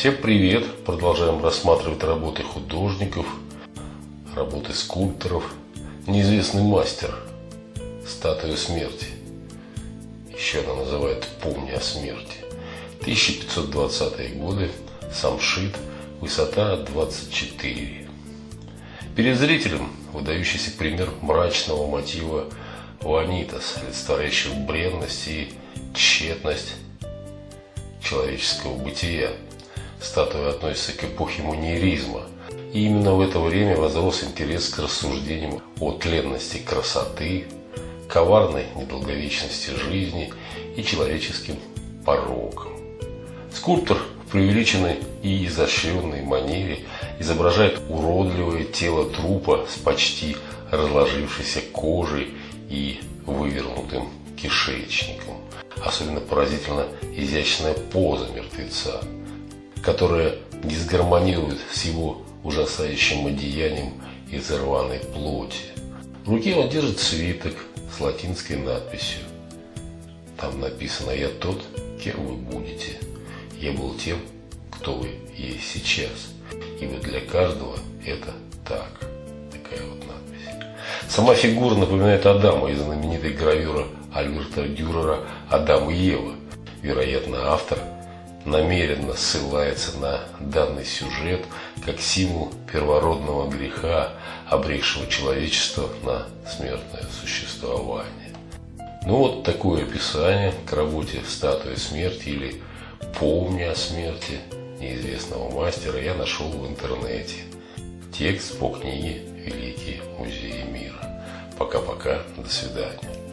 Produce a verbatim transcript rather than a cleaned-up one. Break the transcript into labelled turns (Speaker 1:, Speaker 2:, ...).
Speaker 1: Всем привет! Продолжаем рассматривать работы художников, работы скульпторов. Неизвестный мастер. Статуя смерти. Еще она называют «Помни о смерти». тысяча пятьсот двадцатые годы. Самшит. Высота двадцать четыре. Перед зрителем выдающийся пример мрачного мотива ванитас, олицетворяющего бренность и тщетность человеческого бытия. Статуя относится к эпохе маньеризма. И именно в это время возрос интерес к рассуждениям о тленности красоты, коварной недолговечности жизни и человеческим порокам. Скульптор в преувеличенной и изощренной манере изображает уродливое тело трупа с почти разложившейся кожей и вывернутым кишечником. Особенно поразительно изящная поза мертвеца, которая дисгармонирует с его ужасающим одеянием из рваной плоти. В руке он держит свиток с латинской надписью. Там написано: «Я тот, кем вы будете. Я был тем, кто вы есть сейчас. Ибо для каждого это так». Такая вот надпись. Сама фигура напоминает Адама из знаменитой гравюры Альберта Дюрера «Адам и Ева». Вероятно, автор намеренно ссылается на данный сюжет как символ первородного греха, обрекшего человечество на смертное существование. Ну вот такое описание к работе «Статуя смерти» или «Помни о смерти» неизвестного мастера я нашел в интернете. Текст по книге «Великие музеи мира». Пока-пока, до свидания.